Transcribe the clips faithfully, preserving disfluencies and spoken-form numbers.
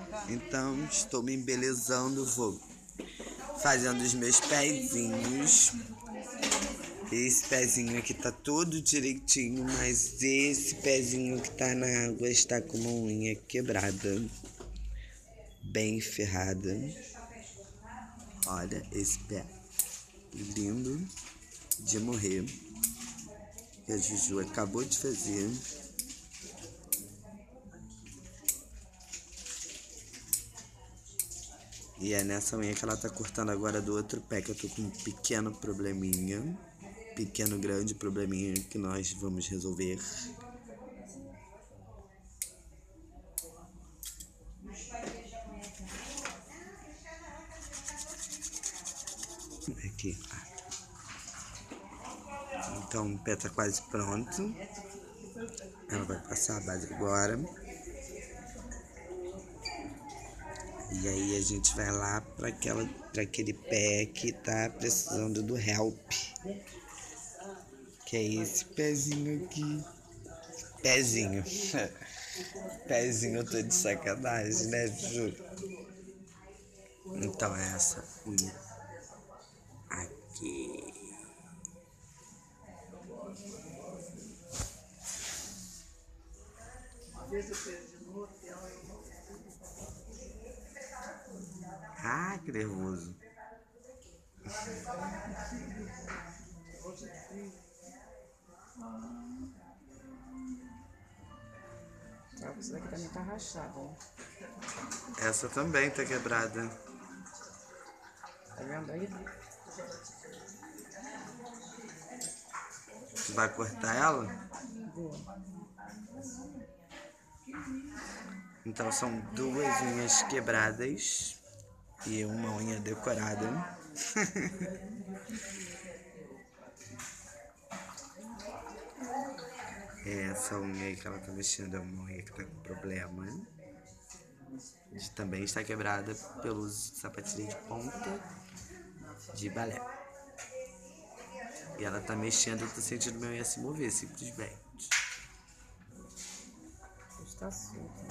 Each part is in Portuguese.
Então, estou me embelezando, vou fazendo os meus pezinhos. Esse pezinho aqui tá todo direitinho, mas esse pezinho que tá na água está com uma unha quebrada, bem ferrada. Olha esse pé lindo de morrer, que a Juju acabou de fazer. E é nessa unha que ela tá cortando agora do outro pé, que eu tô com um pequeno probleminha. Pequeno, grande probleminha que nós vamos resolver. Aqui. Então o pé tá quase pronto. Ela vai passar a base agora. E aí a gente vai lá para aquela, para aquele pé que tá precisando do help. Que é esse pezinho aqui. Pezinho. Pezinho, eu tô de sacanagem, né, Ju? Então é essa unha aqui. Ah, que nervoso. Essa daqui também tá rachada, né? Essa também tá quebrada. Tá vendo aí? Tu vai cortar ela? Boa. Então são duas unhas quebradas e uma unha decorada. Essa unha aí que ela tá mexendo é uma unha que tá com problema. De, também está quebrada pelos sapatilhas de ponta de balé. E ela tá mexendo, eu tô sentindo minha unha se mover simplesmente. Está solta.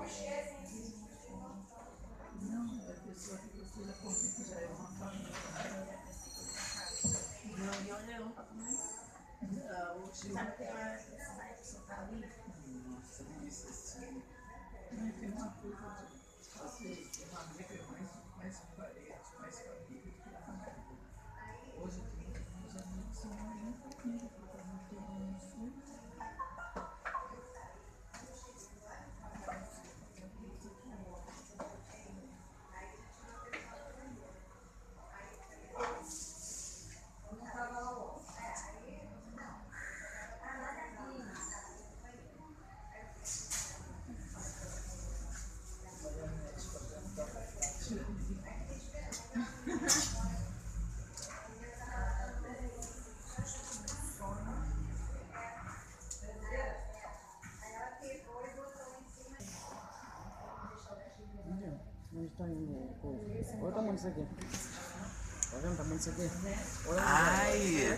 Onde tá indo o coisa? Olha o tamanho disso aqui. Tá vendo o tamanho disso aqui? Olha Ai!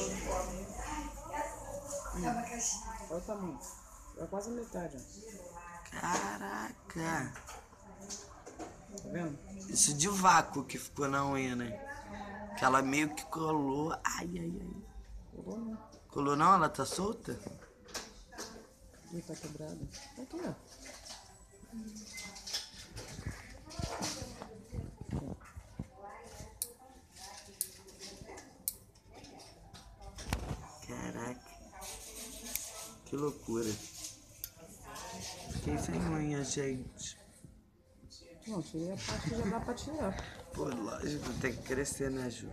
Hum. Olha o tamanho. É quase a metade, ó. Caraca! Tá vendo? Isso de vácuo que ficou na unha, né? Que ela meio que colou. Ai, ai, ai. Colou não. Colou não? Ela tá solta? Ih, tá quebrada. Tá aqui, ó. Caraca. Que loucura. Fiquei sem unha, gente. Não, tirei a parte que já dá pra tirar. Pô, lógico, tem que crescer, né, Ju?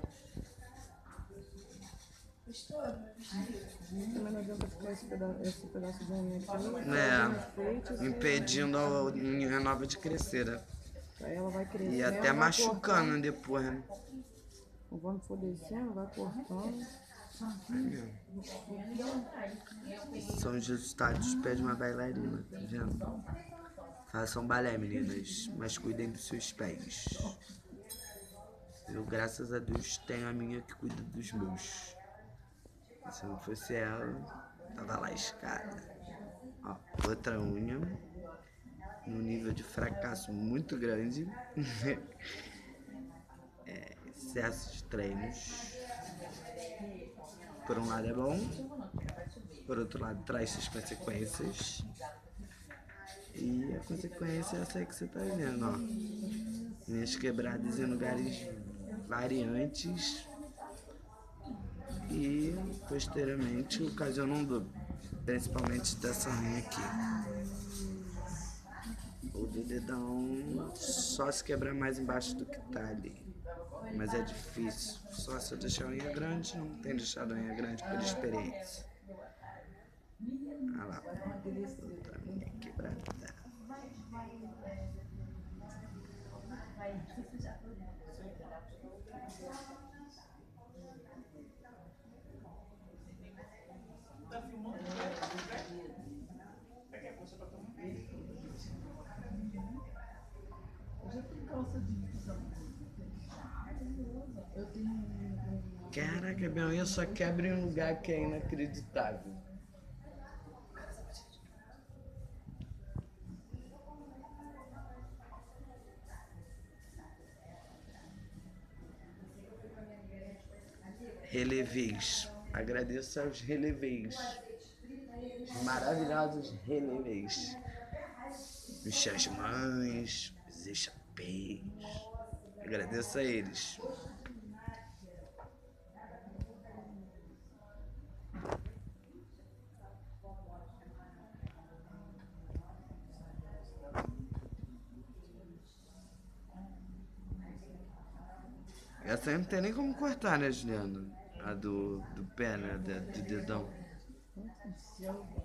Também não adianta ficar esse pedaço, esse pedaço de unha aqui. É, impedindo a unha nova de crescer, né? Aí ela vai crescer. E até machucando depois, né? Conforme for descendo, vai cortando. São os resultados dos pés de uma bailarina, tá vendo? Façam balé, meninas, mas cuidem dos seus pés. Eu, graças a Deus, tenho a minha que cuida dos meus. Se não fosse ela, tava lascada. Ó, outra unha. num nível de fracasso muito grande. É, excesso de treinos. Por um lado é bom, por outro lado traz suas consequências. E a consequência é essa aí que você tá vendo, ó. Minhas quebradas em lugares variantes e posteriormente ocasionam dor, principalmente dessa unha aqui. O do dedão só se quebrar mais embaixo do que tá ali, mas é difícil. Só se eu deixar a unha grande, não tenho deixado a unha grande por experiência. Olha lá, outra unha quebrada. Caraca, minha unha só quebra em um lugar que é inacreditável. Releveis. Agradeço aos releveis. Os maravilhosos releveis. Os Xasmães, os Eixapês. Agradeço a eles. Essa aí não tem nem como cortar, né, Juliana? A do, do pé, né? Do dedão.